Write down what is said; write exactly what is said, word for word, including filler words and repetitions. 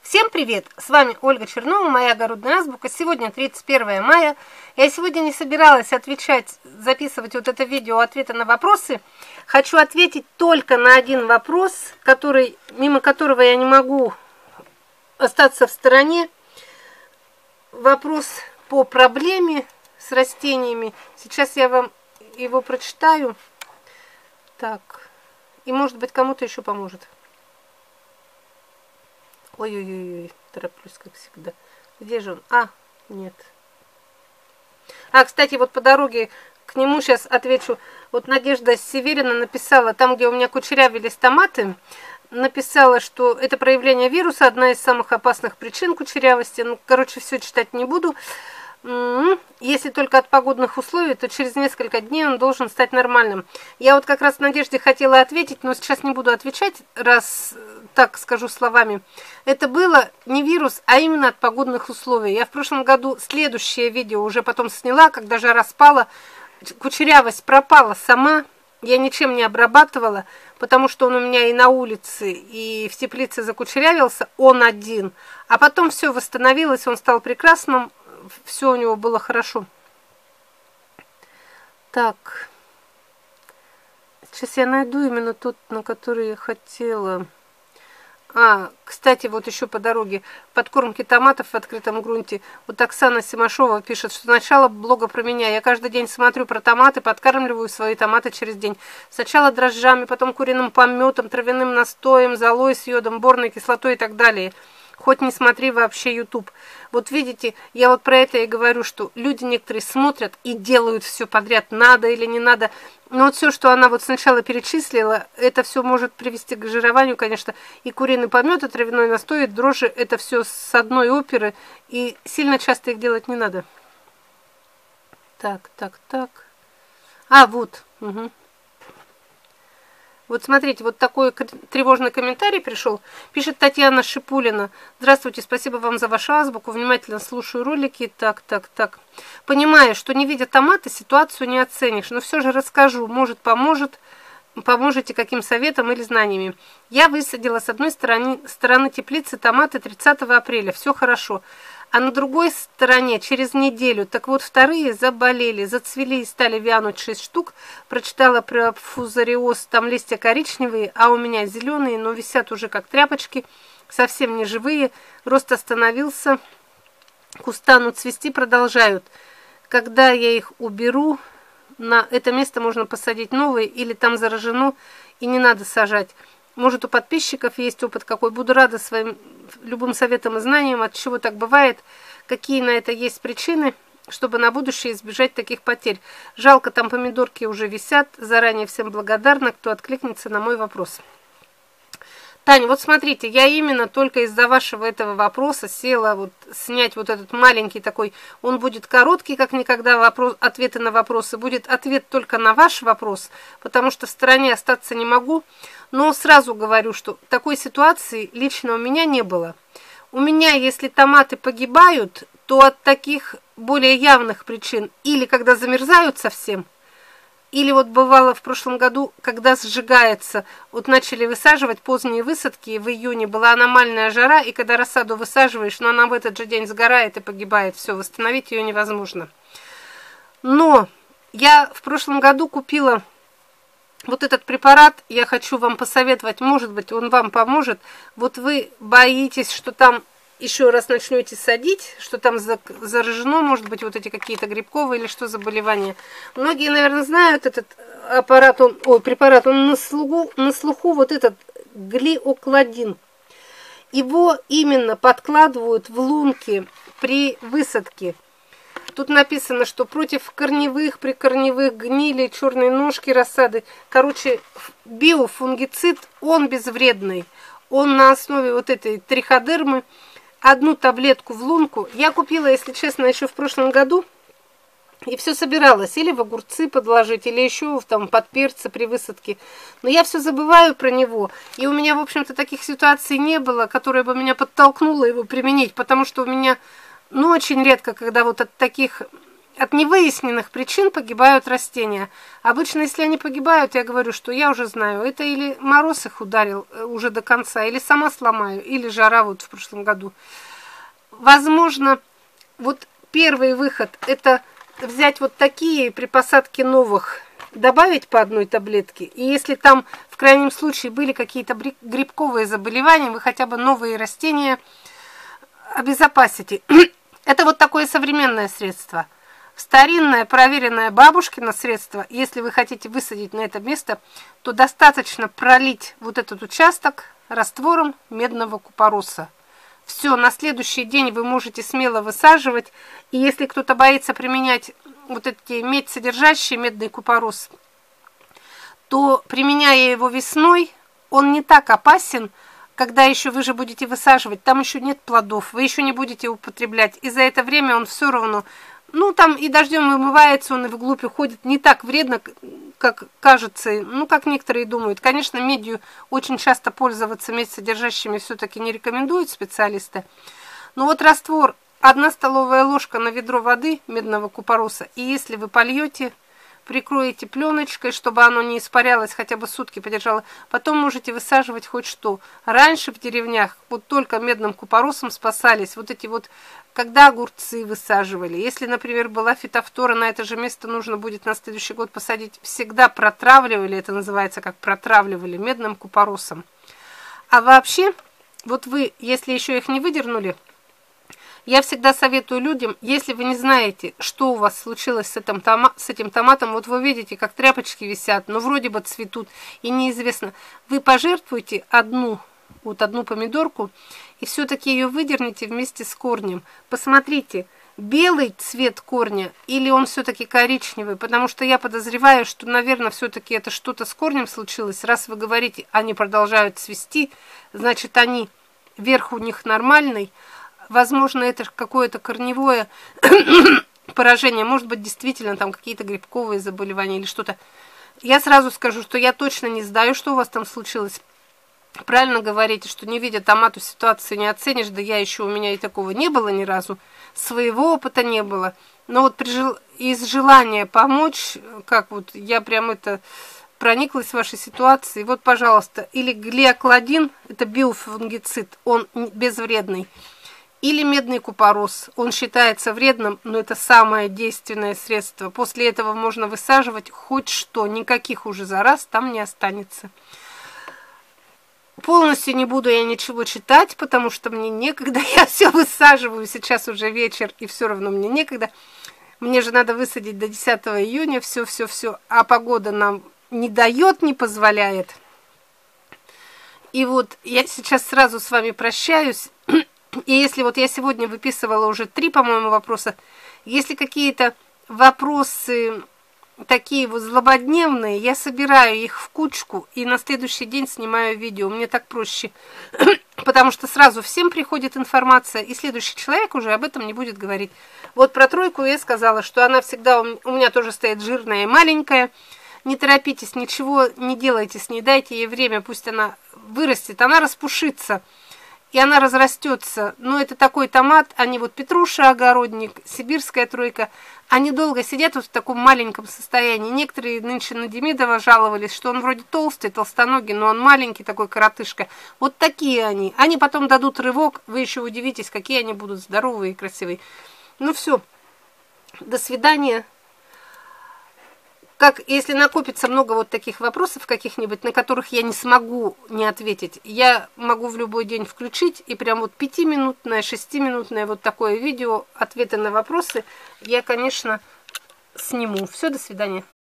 Всем привет! С вами Ольга Чернова, моя огородная азбука. Сегодня тридцать первое мая. Я сегодня не собиралась отвечать, записывать вот это видео ответы на вопросы. Хочу ответить только на один вопрос, который, мимо которого я не могу остаться в стороне. Вопрос по проблеме с растениями. Сейчас я вам его прочитаю. Так. И может быть кому-то еще поможет. Ой-ой-ой, тороплюсь, как всегда. Где же он? А, нет. А, кстати, вот по дороге к нему сейчас отвечу. Вот Надежда Северина написала, там, где у меня кучерявились томаты, написала, что это проявление вируса, одна из самых опасных причин кучерявости. Ну, короче, все читать не буду. Если только от погодных условий, то через несколько дней он должен стать нормальным. Я вот как раз Надежде хотела ответить, но сейчас не буду отвечать, раз так скажу словами. Это было не вирус, а именно от погодных условий. Я в прошлом году следующее видео уже потом сняла, когда жара спала, кучерявость пропала сама, я ничем не обрабатывала, потому что он у меня и на улице, и в теплице закучерявился, он один. А потом все восстановилось, он стал прекрасным. Все у него было хорошо. Так. Сейчас я найду именно тот, на который я хотела. А, кстати, вот еще по дороге. Подкормки томатов в открытом грунте. Вот Оксана Симашова пишет, что начало блога про меня. Я каждый день смотрю про томаты, подкармливаю свои томаты через день. Сначала дрожжами, потом куриным пометом, травяным настоем, золой с йодом, борной кислотой и так далее. Хоть не смотри вообще YouTube. Вот видите, я вот про это и говорю, что люди некоторые смотрят и делают все подряд, надо или не надо. Но вот все, что она вот сначала перечислила, это все может привести к жированию, конечно. И куриный помет, и травяной настой, и дрожжи, это все с одной оперы. И сильно часто их делать не надо. Так, так, так. А, вот. Угу. Вот смотрите, вот такой тревожный комментарий пришел. Пишет Татьяна Шипулина. Здравствуйте, спасибо вам за вашу азбуку. Внимательно слушаю ролики. Так, так, так. Понимаю, что не видя томата, ситуацию не оценишь. Но все же расскажу. Может, поможет. Поможете каким советом или знаниями. Я высадила с одной стороны, стороны теплицы томаты тридцатого апреля. Все хорошо. А на другой стороне через неделю, так вот вторые заболели, зацвели и стали вянуть шесть штук. Прочитала про фузариоз, там листья коричневые, а у меня зеленые, но висят уже как тряпочки, совсем не живые. Рост остановился, куста, но цвести продолжают. Когда я их уберу, на это место можно посадить новые, или там заражено и не надо сажать. Может, у подписчиков есть опыт какой. Буду рада своим любым советам и знаниям, от чего так бывает, какие на это есть причины, чтобы на будущее избежать таких потерь. Жалко, там помидорки уже висят. Заранее всем благодарна, кто откликнется на мой вопрос. Таня, вот смотрите, я именно только из-за вашего этого вопроса села вот снять вот этот маленький такой, он будет короткий, как никогда, вопрос, ответы на вопросы, будет ответ только на ваш вопрос, потому что в стороне остаться не могу, но сразу говорю, что такой ситуации лично у меня не было. У меня, если томаты погибают, то от таких более явных причин, или когда замерзают совсем, или вот бывало в прошлом году, когда сжигается, вот начали высаживать поздние высадки, в июне была аномальная жара, и когда рассаду высаживаешь, но она в этот же день сгорает и погибает, все, восстановить ее невозможно. Но я в прошлом году купила вот этот препарат, я хочу вам посоветовать, может быть, он вам поможет. Вот вы боитесь, что там еще раз начнете садить, что там заражено, может быть, вот эти какие-то грибковые или что заболевания. Многие, наверное, знают этот аппарат, он, ой, препарат, он на слуху, на слуху вот этот глиокладин. Его именно подкладывают в лунки при высадке. Тут написано, что против корневых, прикорневых, гнили, черной ножки, рассады. Короче, биофунгицид, он безвредный. Он на основе вот этой триходермы. Одну таблетку в лунку. Я купила, если честно, еще в прошлом году. И все собиралась. Или в огурцы подложить, или еще там под перцы при высадке. Но я все забываю про него. И у меня, в общем-то, таких ситуаций не было, которая бы меня подтолкнула его применить. Потому что у меня, ну, очень редко, когда вот от таких от невыясненных причин погибают растения. Обычно, если они погибают, я говорю, что я уже знаю, это или мороз их ударил уже до конца, или сама сломаю, или жара вот в прошлом году. Возможно, вот первый выход – это взять вот такие при посадке новых, добавить по одной таблетке. И если там в крайнем случае были какие-то грибковые заболевания, вы хотя бы новые растения обезопасите. Это вот такое современное средство. Старинное, проверенное бабушкино средство, если вы хотите высадить на это место, то достаточно пролить вот этот участок раствором медного купороса. Все, на следующий день вы можете смело высаживать. И если кто-то боится применять вот эти медь содержащие медный купорос, то, применяя его весной, он не так опасен, когда еще вы же будете высаживать, там еще нет плодов, вы еще не будете употреблять. И за это время он все равно, ну там и дождем вымывается, он и вглубь уходит, не так вредно, как кажется, ну как некоторые думают. Конечно, медью очень часто пользоваться медь содержащими все-таки не рекомендуют специалисты. Но вот раствор, одна столовая ложка на ведро воды медного купороса, и если вы польете, прикроете пленочкой, чтобы оно не испарялось, хотя бы сутки подержало. Потом можете высаживать хоть что. Раньше в деревнях вот только медным купоросом спасались. Вот эти вот, когда огурцы высаживали. Если, например, была фитофтора, на это же место нужно будет на следующий год посадить. Всегда протравливали, это называется как протравливали, медным купоросом. А вообще, вот вы, если еще их не выдернули, я всегда советую людям, если вы не знаете, что у вас случилось с этим, тома, с этим томатом, вот вы видите, как тряпочки висят, но вроде бы цветут, и неизвестно, вы пожертвуйте одну, вот одну помидорку, и все-таки ее выдерните вместе с корнем. Посмотрите, белый цвет корня или он все-таки коричневый, потому что я подозреваю, что, наверное, все-таки это что-то с корнем случилось. Раз вы говорите, они продолжают цвести, значит, они, верх у них нормальный. Возможно, это какое-то корневое поражение. Может быть, действительно там какие-то грибковые заболевания или что-то. Я сразу скажу, что я точно не знаю, что у вас там случилось. Правильно говорите, что не видя томату, ситуацию не оценишь. Да я еще, у меня и такого не было ни разу. Своего опыта не было. Но вот при жел... из желания помочь, как вот я прям это прониклась в вашей ситуации. Вот, пожалуйста, или глиокладин, это биофунгицид, он безвредный. Или медный купорос. Он считается вредным, но это самое действенное средство. После этого можно высаживать хоть что. Никаких уже зараз там не останется. Полностью не буду я ничего читать, потому что мне некогда. Я все высаживаю. Сейчас уже вечер, и все равно мне некогда. Мне же надо высадить до десятого июня. Все-все-все. А погода нам не дает, не позволяет. И вот я сейчас сразу с вами прощаюсь. И если вот я сегодня выписывала уже три, по-моему, вопроса, если какие-то вопросы такие вот злободневные, я собираю их в кучку и на следующий день снимаю видео. Мне так проще, потому что сразу всем приходит информация, и следующий человек уже об этом не будет говорить. Вот про тройку я сказала, что она всегда у меня тоже стоит жирная и маленькая. Не торопитесь, ничего не делайте с ней, дайте ей время, пусть она вырастет, она распушится. И она разрастется. Но это такой томат, они вот петруша, огородник, сибирская тройка, они долго сидят вот в таком маленьком состоянии. Некоторые нынче на Демидова жаловались, что он вроде толстый, толстоногий, но он маленький такой коротышка. Вот такие они. Они потом дадут рывок, вы еще удивитесь, какие они будут здоровые и красивые. Ну все, до свидания. Как, если накопится много вот таких вопросов каких-нибудь, на которых я не смогу не ответить, я могу в любой день включить, и прям вот пятиминутное, шестиминутное вот такое видео, ответы на вопросы, я, конечно, сниму. Все, до свидания.